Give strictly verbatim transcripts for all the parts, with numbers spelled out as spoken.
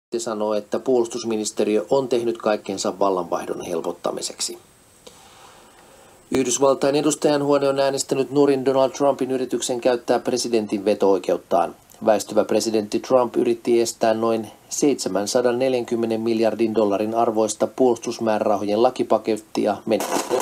sanoo, että puolustusministeriö on tehnyt kaikkensa vallanvaihdon helpottamiseksi. Yhdysvaltain edustajanhuone on äänestänyt nurin Donald Trumpin yrityksen käyttää presidentin veto-oikeuttaan. Väistyvä presidentti Trump yritti estää noin seitsemänsataaneljäkymmentä miljardin dollarin arvoista puolustusmäärärahojen lakipakettia menettelyä.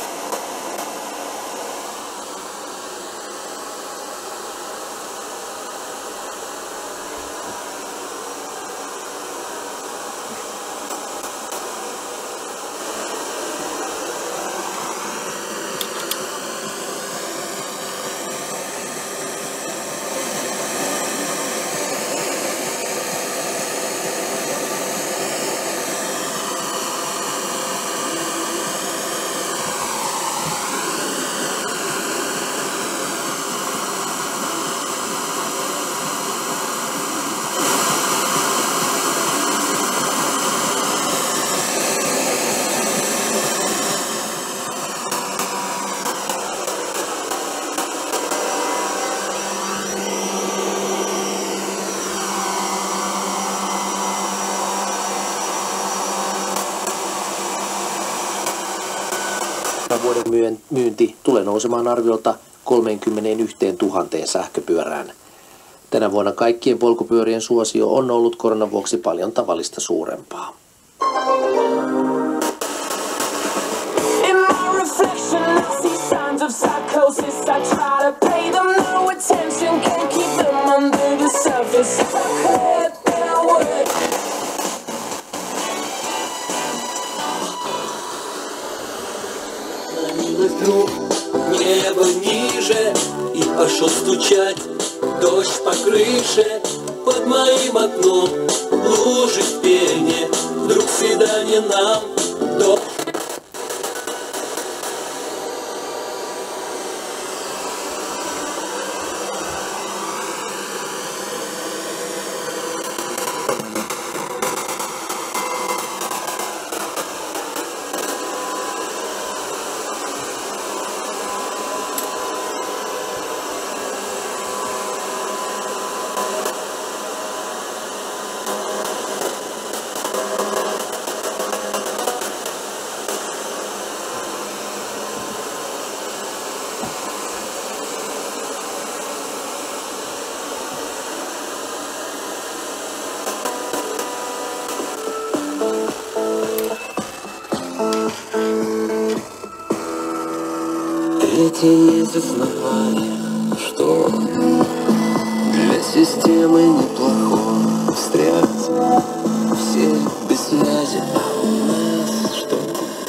Vuoden myynti tulee nousemaan arviolta kolmekymmentäyksituhatta sähköpyörään. Tänä vuonna kaikkien polkupyörien suosio on ollut koronan vuoksi paljon tavallista suurempaa. Небо ниже, и пошел стучать дождь по крыше. Под моим окном лужи в пене. Вдруг свидание нам до... Третий месяц на паре, что для системы неплохо встрять. Все без связи, а у нас что?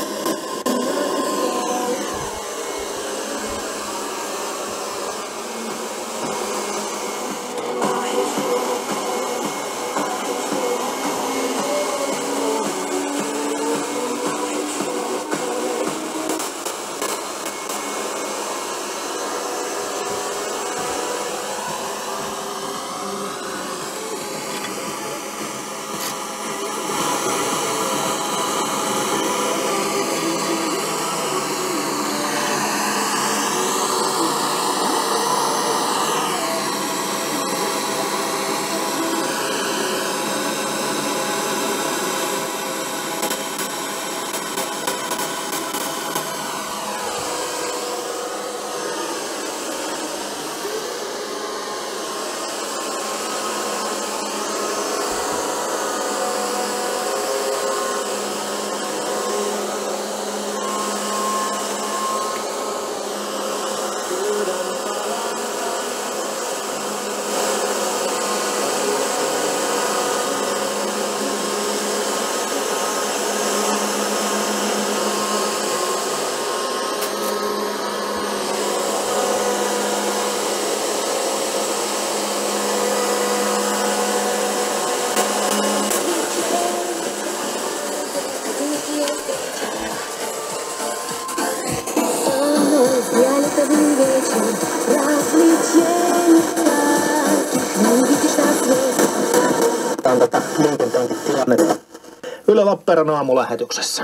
Tätä liikenteen Yle Lappeenrannan aamulähetyksessä.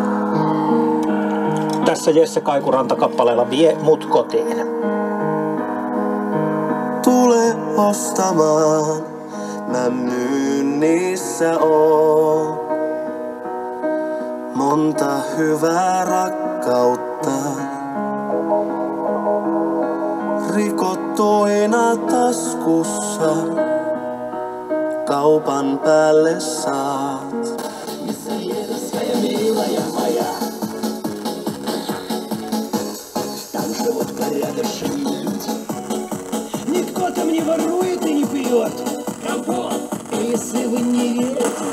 Tässä Jesse Kaikuranta kappaleella Vie mut kotiin. Tule ostamaan, mä myyn niissä oo monta hyvää rakkautta. Rikottuina taskussa kaupan päälle saat. Никто там не ворует и не пьет. Компот. Если вы не верите.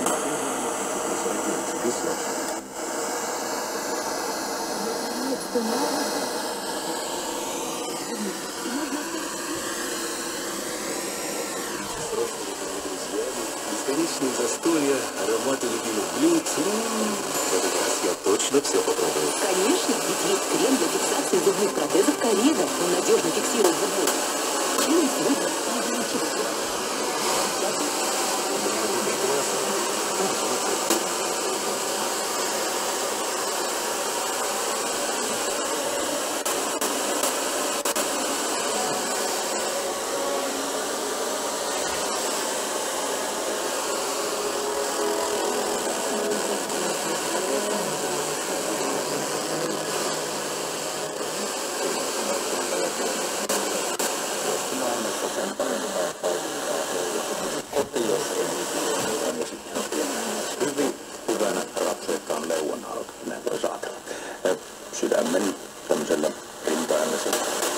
Бесконечные застолья, ароматы любимых блюд. В этот раз я точно все попробую. Конечно, ведь есть крем для фиксации зубных протезов Коррида. Он надежно фиксирует зубы. Делай сегодня. Hyvin hyvänä rapseikkaan neuvonhalkinen voisi ajatella. Sydämen tämmöisellä rintaäänellä.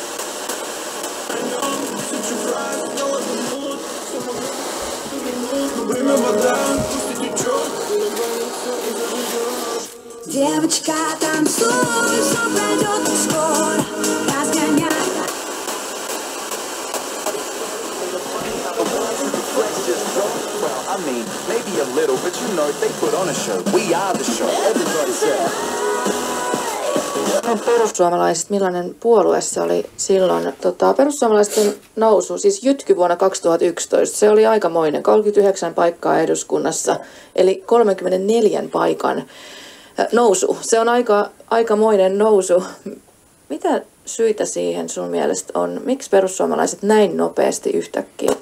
Девочка, танцуй, все пройдет скоро, разгоняй. I mean, maybe a little, but you know, they put on a show. We are the show. Everybody said. Perussuomalaiset, millainen puolue se oli silloin? Tota, perussuomalaisten nousu, siis jytky vuonna kaksituhattayksitoista, se oli aikamoinen, kolmekymmentäyhdeksän paikkaa eduskunnassa, eli kolmekymmentäneljä paikan nousu. Se on aika, aikamoinen nousu. Mitä syitä siihen sun mielestä on? Miksi perussuomalaiset näin nopeasti yhtäkkiä?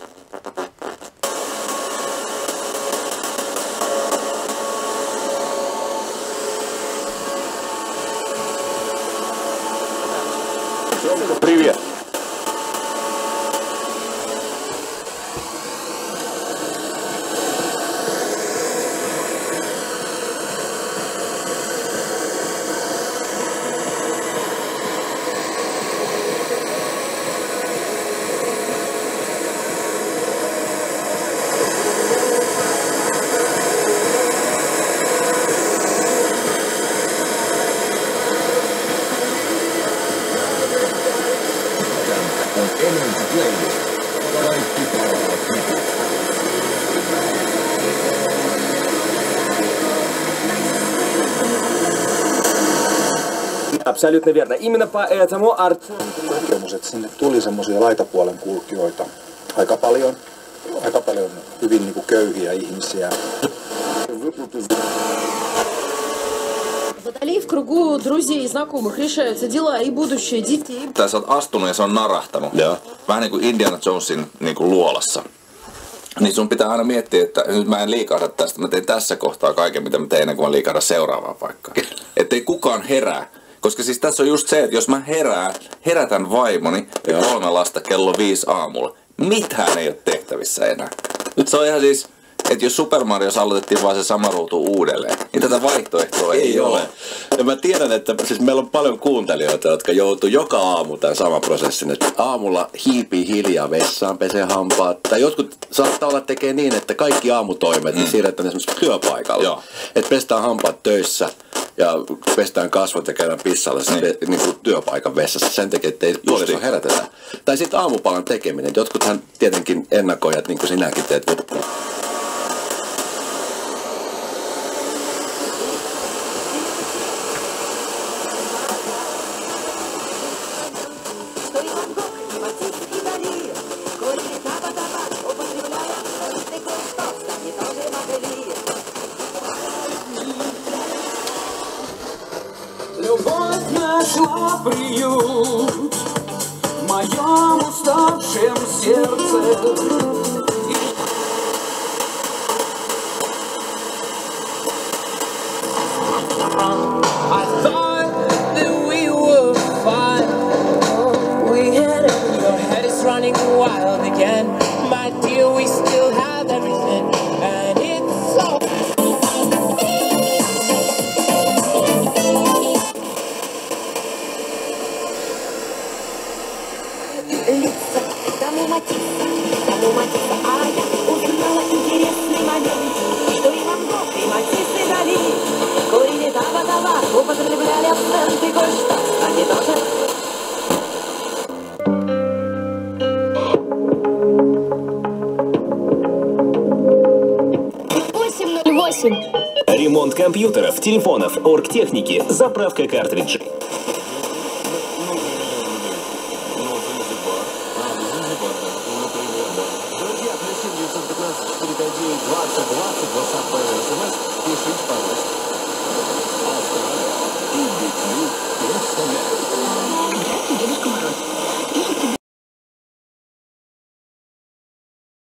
Привет. Абсолютно верно. Именно поэтому арт... Kokemus, että sinne tuli semmoisia laitapuolen kulkijoita aika paljon, aika paljon hyvin niin kuin köyhiä ihmisiä. Водолей в кругу друзей и знакомых решаются дела и будущее детей. Tässä on astunut ja se on narahtanut. Joo. Vähän niin kuin Indiana Jonesin niin kuin luolassa. Niin sun pitää aina miettiä, että nyt mä en liikahda tästä. Mä teen tässä kohtaa kaiken, mitä mä teen ennen kuin mä liikahdan seuraavaan paikkaan. Että ei kukaan herää. Koska siis tässä on just se, että jos mä herään, herätän vaimoni ja kolme lasta kello viisi aamulla, mitään ei ole tehtävissä enää. Nyt se on ihan siis, että jos Super Mariossa aloitettiin vaan se sama ruutu uudelleen, niin tätä vaihtoehtoa ei, ei ole. ole. Ja mä tiedän, että siis meillä on paljon kuuntelijoita, jotka joutuu joka aamu tämän saman prosessin, että aamulla hiipii hiljaa vessaan, pesee hampaat. Tai jotkut saattaa olla tekee niin, että kaikki aamutoimet mm. siirretään esimerkiksi työpaikalla. Että pestään hampaat töissä ja pestään kasvot ja käydään pissalla niin. Niin kuin työpaikan vessassa sen takia, että ei puoliso herätetä. Tai sitten aamupalan tekeminen. Jotkuthan tietenkin ennakoijat, niin kuin sinäkin teet. Любовь нашла приют в моем уставшем сердце. wrong. I thought that we were fine. We had it. Your head is running wild again. My dear, we still have everything. And it's so... Лица, тому Матисса, тому Матисса, а я узнала интересный момент, что и Ван Гог, и Матисс, и Дали курили таба-таба, употребляли абсент и кое-что, они тоже. восемь ноль восемь. Ремонт компьютеров, телефонов, оргтехники, заправка картриджей. Друзья, плюс семь девятьсот пятнадцать четыреста пятьдесят девять двадцать двадцать, WhatsApp, смс, пишите, пожалуйста.